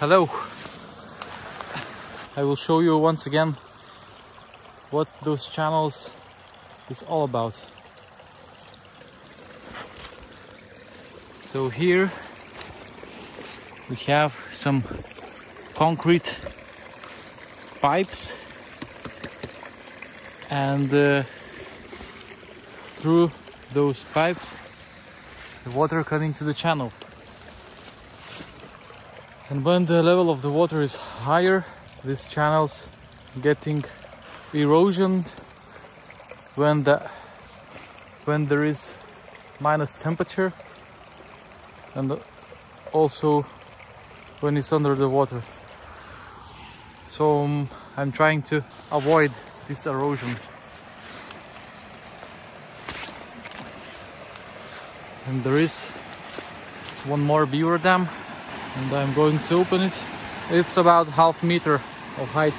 Hello. I will show you once again what those channels is all about. So here we have some concrete pipes, and through those pipes the water coming to the channel. And when the level of the water is higher, these channels getting erosioned. When there is minus temperature, and also when it's under the water. So I'm trying to avoid this erosion. And there is one more beaver dam, and I'm going to open it. It's about half meter of height.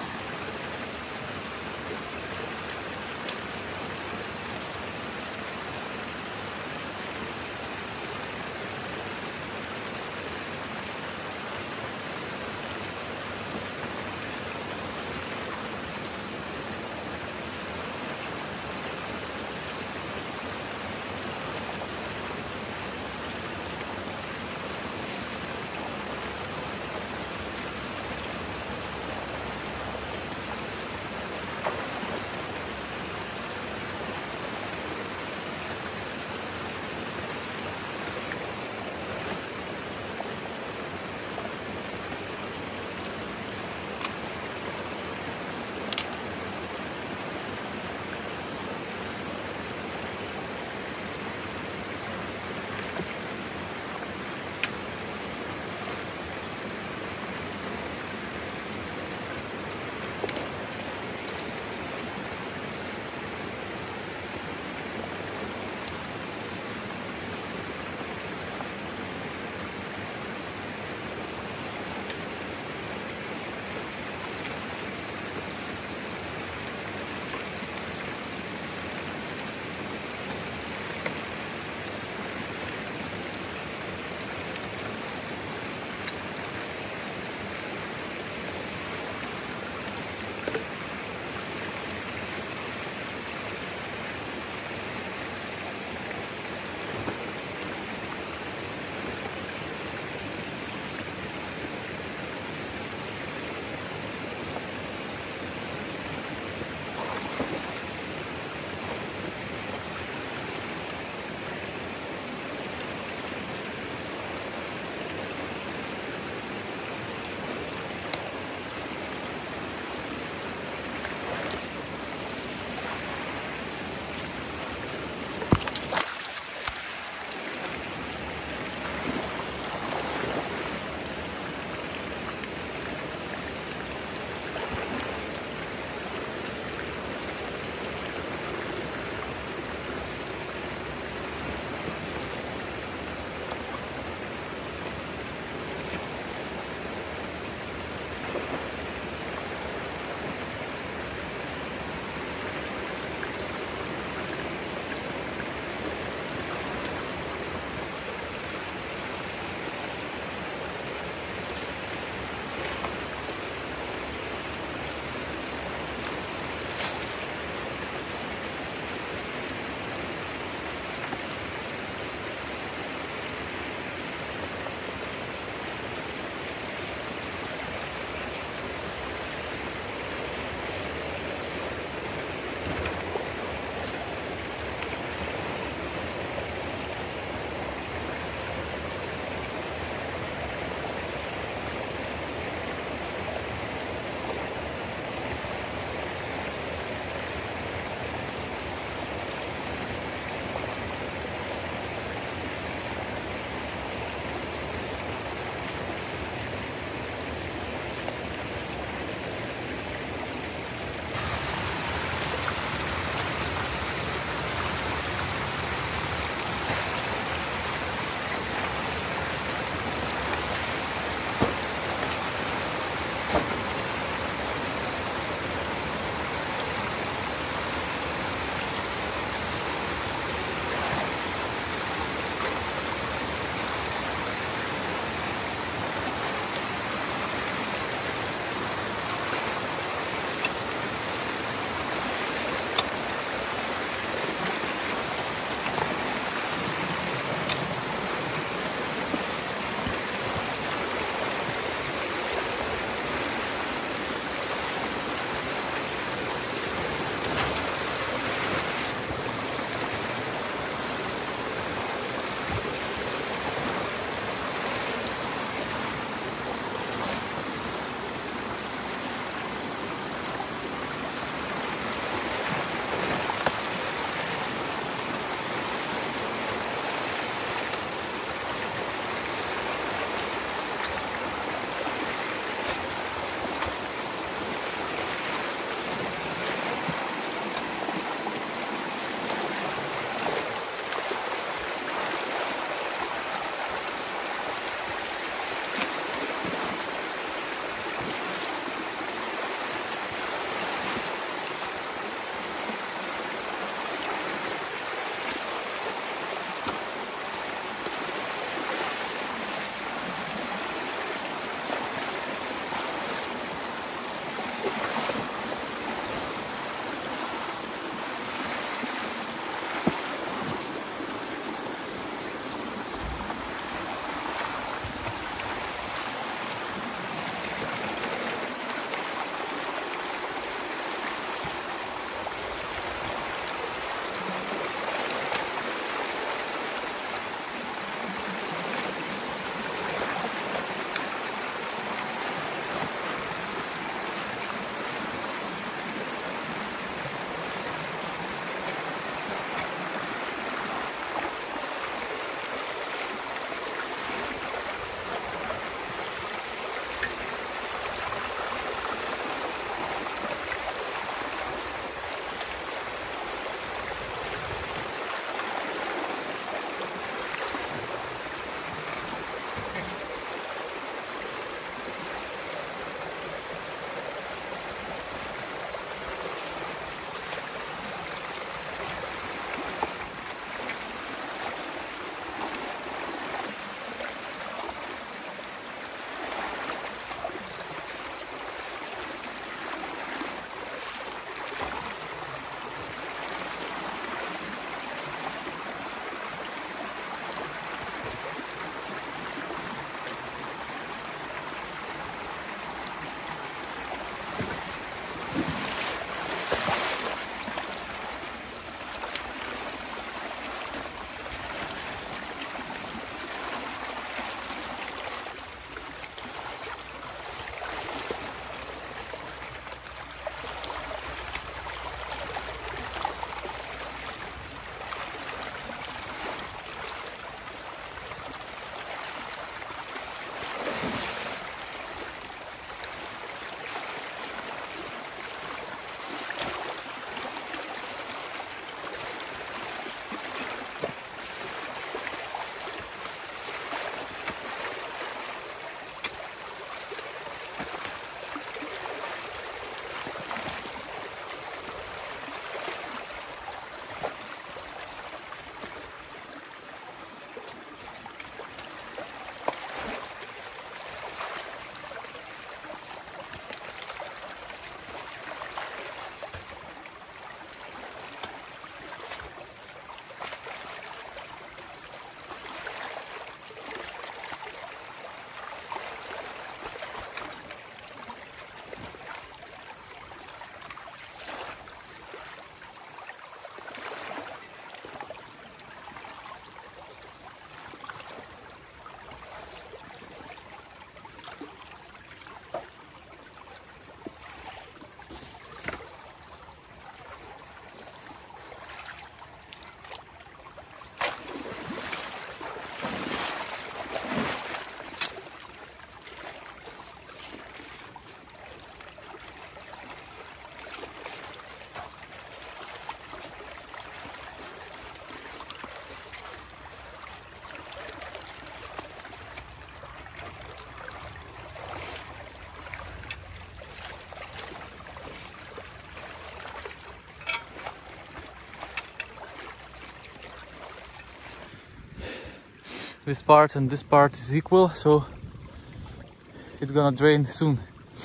this part and this part is equal, so it's gonna drain soon.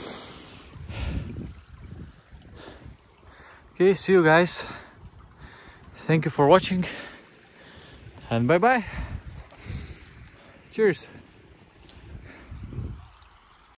Okay, see you guys. Thank you for watching and bye bye. Cheers.